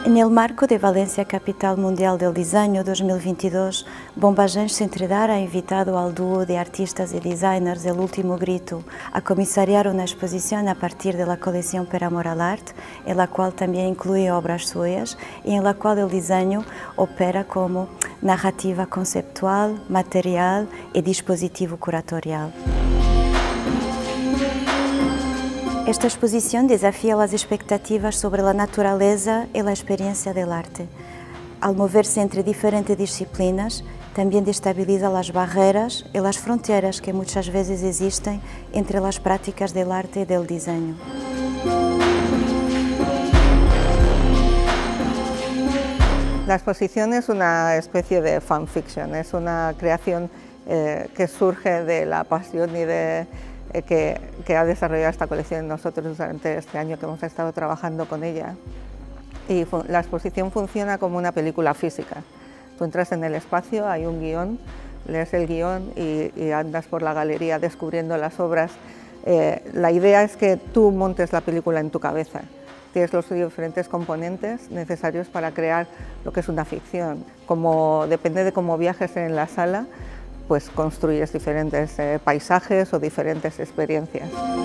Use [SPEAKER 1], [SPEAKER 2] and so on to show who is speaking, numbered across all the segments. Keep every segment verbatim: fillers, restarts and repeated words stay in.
[SPEAKER 1] En el marco de Valencia Capital Mundial del Diseño dos mil vinte e dois, Bombagens Centredar ha invitado al dúo de artistas y designers El Último Grito a comisariar una exposición a partir de la colección Per Amor al Arte, en la cual también incluye obras suyas y en la cual el diseño opera como narrativa conceptual, material y dispositivo curatorial. Esta exposición desafía las expectativas sobre la naturaleza y la experiencia del arte. Al moverse entre diferentes disciplinas, también destabiliza las barreras y las fronteras que muchas veces existen entre las prácticas del arte y del diseño.
[SPEAKER 2] La exposición es una especie de fanfiction, es una creación eh, que surge de la pasión y de Que, que ha desarrollado esta colección nosotros durante este año que hemos estado trabajando con ella. Y la exposición funciona como una película física. Tú entras en el espacio, hay un guión, lees el guión y, y andas por la galería descubriendo las obras. Eh, la idea es que tú montes la película en tu cabeza. Tienes los diferentes componentes necesarios para crear lo que es una ficción. Como depende de cómo viajes en la sala, pues construyes diferentes eh, paisajes o diferentes experiencias.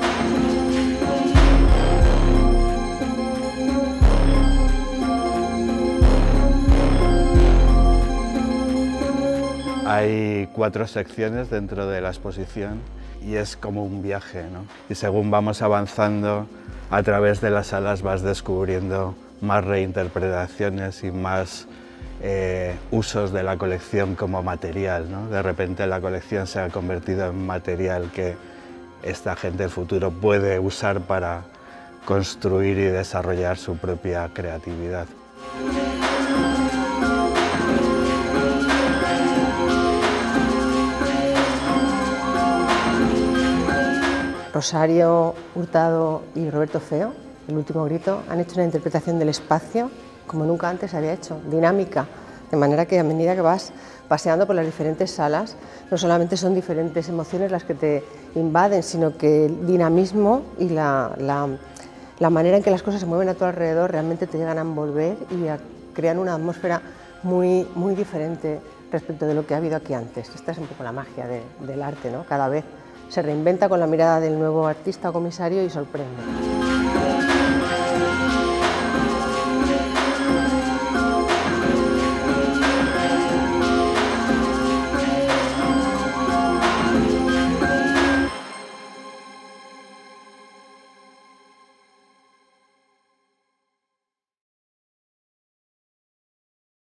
[SPEAKER 3] Hay cuatro secciones dentro de la exposición y es como un viaje, ¿no? Y según vamos avanzando a través de las salas vas descubriendo más reinterpretaciones y más Eh, usos de la colección como material, ¿no? De repente la colección se ha convertido en material que esta gente del futuro puede usar para construir y desarrollar su propia creatividad.
[SPEAKER 4] Rosario Hurtado y Roberto Feo, El Último Grito, han hecho una interpretación del espacio como nunca antes había hecho, dinámica, de manera que a medida que vas paseando por las diferentes salas, no solamente son diferentes emociones las que te invaden, sino que el dinamismo y la, la, la manera en que las cosas se mueven a tu alrededor realmente te llegan a envolver y a, crean una atmósfera muy, muy diferente respecto de lo que ha habido aquí antes. Esta es un poco la magia de, del arte, ¿no? Cada vez se reinventa con la mirada del nuevo artista o comisario y sorprende.